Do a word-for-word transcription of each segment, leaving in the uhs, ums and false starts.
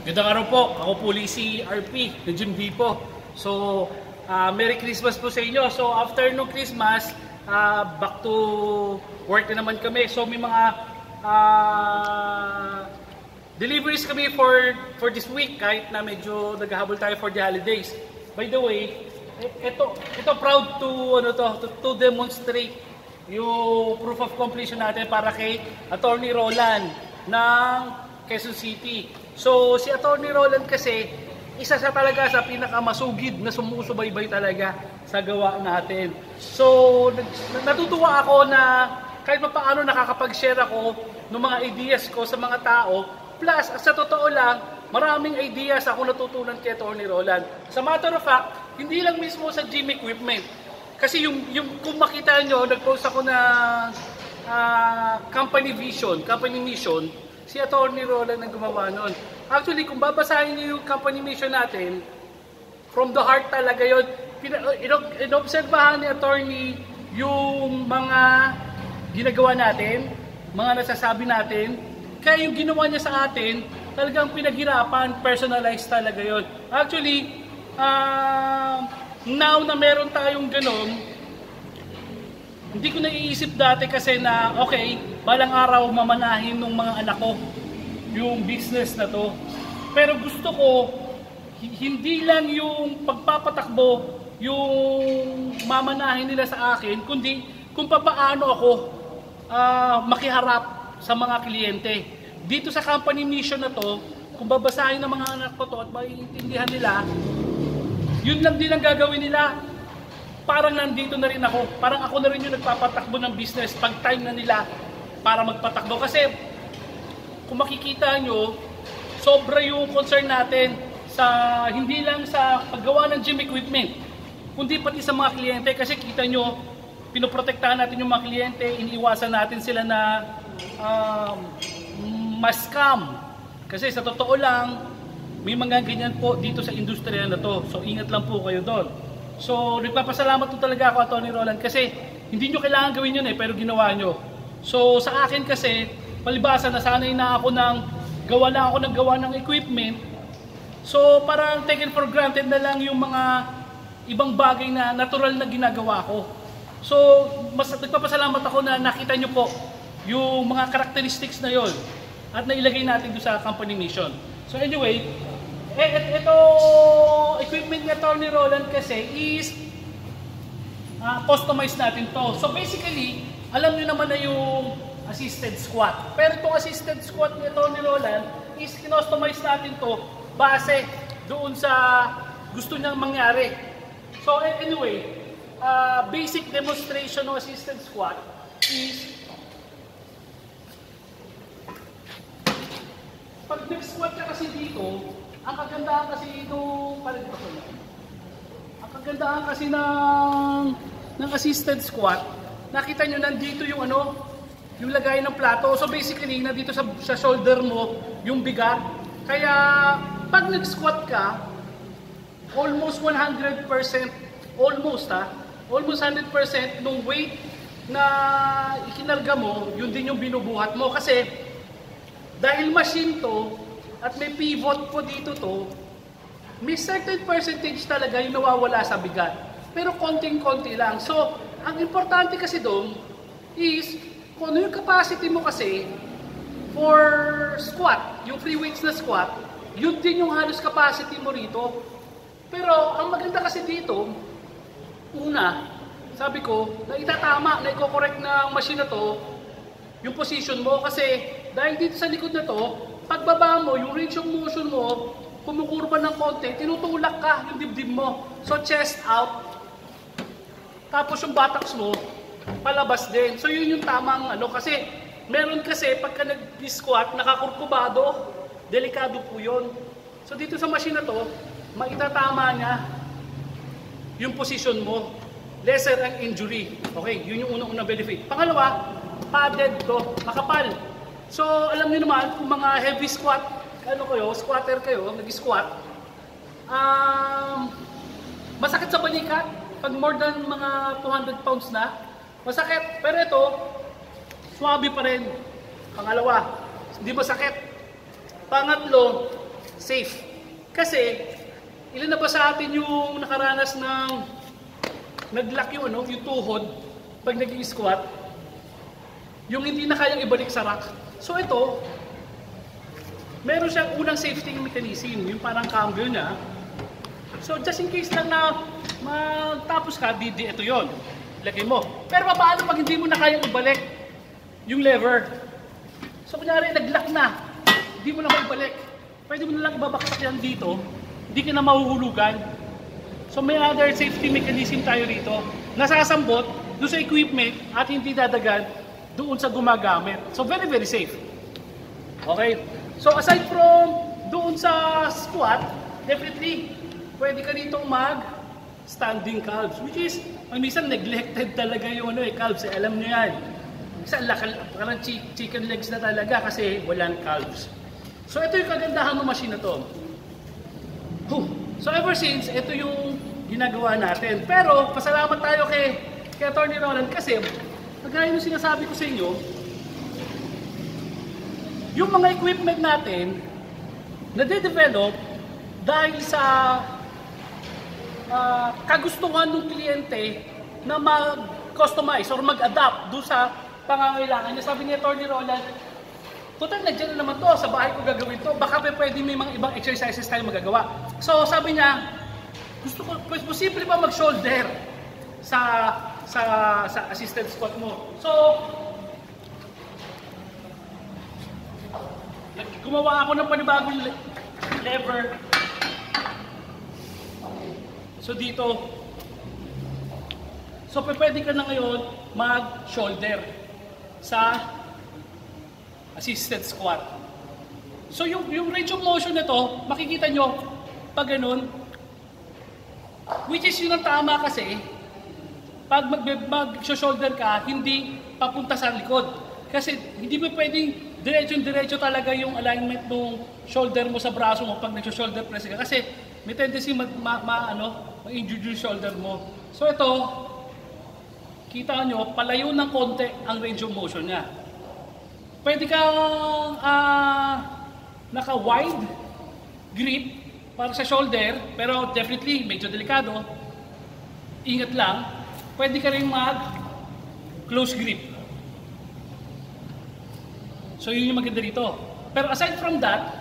Gandang araw po, ako po si R P, the Gym V po. So, uh, Merry Christmas po sa inyo. So, after nung Christmas, uh, back to work na naman kami. So, may mga uh, deliveries kami for for this week, kahit na medyo naghahabol tayo for the holidays. By the way, ito, ito proud to, ano to, to, to demonstrate yung proof of completion natin para kay Atty Roland ng Quezon City. So, si Atty Roland kasi, isa sa talaga sa pinakamasugid na sumusubaybay talaga sa gawa natin. So, natutuwa ako na kahit pa paano nakakapag-share ako ng mga ideas ko sa mga tao. Plus, sa totoo lang, maraming ideas ako natutunan kay Atty Roland. Sa matter of fact, hindi lang mismo sa gym equipment. Kasi yung, yung kung makita nyo, nag-post ako na uh, company vision, company mission, si Atty Roland ang gumawa nun. Actually, kung babasahin niyo yung company mission natin, from the heart talaga yun. Inobserbahan ni Atty yung mga ginagawa natin, mga nasasabi natin, kaya yung ginawa niya sa atin, talagang pinaghirapan, personalized talaga yun. Actually, uh, now na meron tayong ganon, hindi ko naiisip dati kasi na, okay, balang araw mamanahin ng mga anak ko yung business na to. Pero gusto ko, hindi lang yung pagpapatakbo yung mamanahin nila sa akin, kundi kung paano ako uh, makiharap sa mga kliyente. Dito sa company mission na to, kung babasahin ng mga anak ko to at maiintindihan nila, yun lang din ang gagawin nila. Parang nandito na rin ako. Parang ako na rin yung nagpapatakbo ng business pag time na nila para magpatakbo. Kasi kung makikita nyo, sobra yung concern natin sa hindi lang sa paggawa ng gym equipment, kundi pati sa mga kliyente. Kasi kita nyo, pinoprotektahan natin yung mga kliyente, iniiwasan natin sila na um, ma-scam. Kasi sa totoo lang, may mga ganyan po dito sa industriya na to. So ingat lang po kayo doon. So, nagpapasalamat po talaga ako, Atty Roland, kasi hindi nyo kailangan gawin yun eh, pero ginawa nyo. So, sa akin kasi, palibasa, nasanay na ako ng gawa na ako ng gawa ng equipment. So, parang taken for granted na lang yung mga ibang bagay na natural na ginagawa ko. So, mas nagpapasalamat ako na nakita nyo po yung mga characteristics na yon at nailagay natin doon sa company mission. So, anyway, Eh, ito equipment ni Atty Roland kasi is uh, customized natin to. So basically, alam niyo naman na yung assisted squat. Pero itong assisted squat ni Atty Roland is kinustomize natin to base doon sa gusto niyang mangyari. So anyway, uh, basic demonstration ng assisted squat is pag nag-squat ka kasi dito, ang kagandahan kasi itong ang kagandahan kasi ng ng assisted squat, nakita nyo nandito yung ano, yung lagay ng plato. So basically, nandito sa, sa shoulder mo yung bigat. Kaya pag nag-squat ka, almost one hundred percent, almost ha, almost one hundred percent nung weight na ikinarga mo, yun din yung binubuhat mo. Kasi dahil machine to, at may pivot po dito to, may certain percentage talaga yung nawawala sa bigat. Pero konting-konti lang. So, ang importante kasi doon is, kung ano yung capacity mo kasi for squat, yung free weights na squat, yun din yung halos capacity mo rito. Pero, ang maganda kasi dito, una, sabi ko, na itatama, na i-correct ng machine na to, yung position mo. Kasi, dahil dito sa likod na to, pagbaba mo, yung range of motion mo, kumukurba ng konti, tinutulak ka yung dibdib mo. So, chest out. Tapos yung buttocks mo, palabas din. So, yun yung tamang ano. Kasi, meron kasi, pagka nag-squat, nakakurkubado, delikado po yun. So, dito sa machine na to, maitatama niya yung position mo. Lesser ang injury. Okay, yun yung unang-unang benefit. Pangalawa, padded to, makapal. So, alam niyo naman, kung mga heavy squat, ano kayo, squatter kayo, nag-squat, um, masakit sa balikat, pag more than mga two hundred pounds na, masakit. Pero ito, swabe pa rin. Pangalawa, hindi masakit. Pangatlo, safe. Kasi, ilan na ba sa atin yung nakaranas ng nag-lock yung, ano, yung tuhod pag nag-i-squat, yung hindi na kayang ibalik sa rack. So ito, meron siyang unang safety mechanism, yung parang cambio niya. So just in case lang na magtapos ka, di, di ito yon, lagay mo. Pero paano pag hindi mo na kayang ibalik yung lever? So kunyari nag-lock na, hindi mo na maibalik. Pwede mo na lang ibabaksak yan dito, hindi ka na mahuhulugan. So may other safety mechanism tayo dito, nasasambot doon sa equipment at hindi dadagan doon sa gumagamit. So very very safe. Okay? So aside from doon sa squat, definitely pwede ka ditong mag standing calves, which is minsan neglected talaga yung ano eh, calves, eh, alam niyo yan. Minsan parang chicken legs na talaga kasi walang calves. So ito yung kagandahan ng machine na to. Huh. So ever since, ito yung ginagawa natin. Pero pasalamat tayo kay, kay Atty Roland kasi kagaya yung sinasabi ko sa inyo, yung mga equipment natin nade-develop dahil sa uh, kagustuhan ng kliyente na mag-customize or mag-adapt doon sa pangangailangan niya. Sabi ni Atty Roland, total na dyan na naman to, sa bahay ko gagawin to, baka pwede may mga ibang exercises tayo magagawa. So sabi niya, gusto ko, posible pa mag-shoulder sa, sa, sa assisted squat mo. So, gumawa ako ng panibagong lever. So dito, so pwede ka na ngayon mag-shoulder sa assisted squat. So yung, yung range of motion nito, makikita nyo pag ganun, which is yun ang tama kasi, pag mag-shoulder ka, hindi papunta sa likod. Kasi hindi mo pwedeng diretso-diretso talaga yung alignment ng shoulder mo sa braso mo pag nag-shoulder press ka. Kasi may tendency ma, ma, ma ano, ma-injure yung shoulder mo. So ito, kita nyo, palayo ng konti ang range of motion niya. Pwede kang uh, naka-wide grip para sa shoulder, pero definitely medyo delikado. Ingat lang. Pwede ka rin mag-close grip. So yun yung maganda dito. Pero aside from that,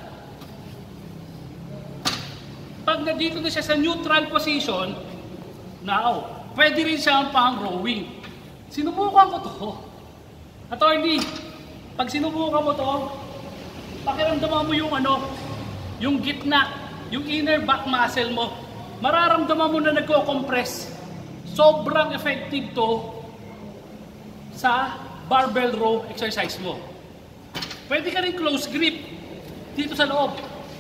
pag nandito na siya sa neutral position, now, pwede rin siyang pang rowing. Sinubukan ko to. Attorney, pag sinubukan mo to, pakiramdaman mo yung ano, yung gitna, yung inner back muscle mo, mararamdaman mo na nagko-compress. Sobrang effective to sa barbell row exercise mo. Pwede ka rin close grip dito sa loob.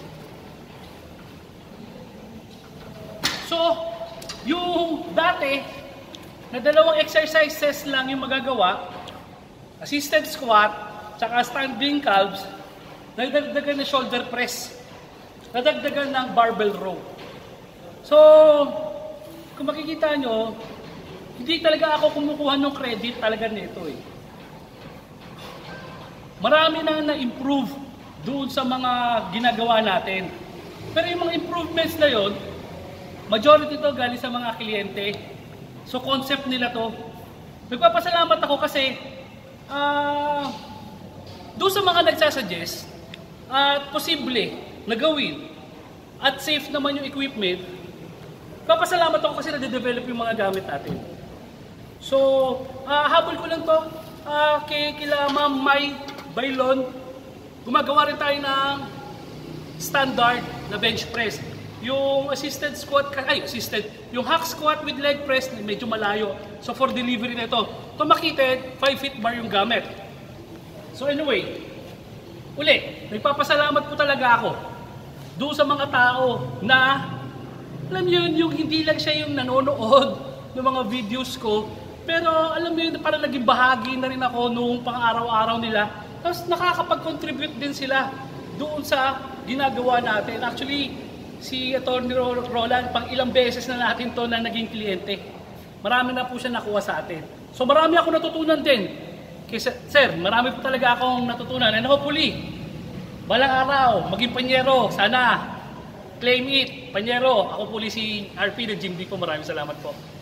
So, yung dati, na dalawang exercises lang yung magagawa, assisted squat, tsaka standing calves, nadagdagan ng shoulder press, nadagdagan ng barbell row. So, kung makikita nyo, hindi talaga ako kumukuha ng credit talaga nito eh. Marami na na-improve doon sa mga ginagawa natin. Pero yung mga improvements na yon, majority to galing sa mga kliyente. So concept nila to. Nagpapasalamat ako kasi uh, doon sa mga nagsasuggest at uh, posible na gawin at safe naman yung equipment, papasalamat ako kasi na-develop yung mga gamit natin. So, uh, habol ko lang to uh, kay kila Ma'am May Bailon, gumagawa rin tayo ng standard na bench press. Yung assisted squat, ay assisted, yung hack squat with leg press, medyo malayo. So for delivery na ito, tumakitid, five feet bar yung gamit. So anyway, uli, nagpapasalamat po talaga ako doon sa mga tao na, alam yun, yung hindi lang siya yung nanonood ng mga videos ko, pero alam mo yun, parang naging bahagi na rin ako noong pang-araw-araw nila. Tapos nakakapag-contribute din sila doon sa ginagawa natin. Actually, si Atty Roland, pang ilang beses na natin to na naging kliyente. Marami na po siya nakuha sa atin. So marami ako natutunan din. Kaya, sir, marami po talaga akong natutunan. And hopefully, balang araw, maging panyero, sana Claim it. Panyero, ako po si R P ng Jim D po. Maraming salamat po.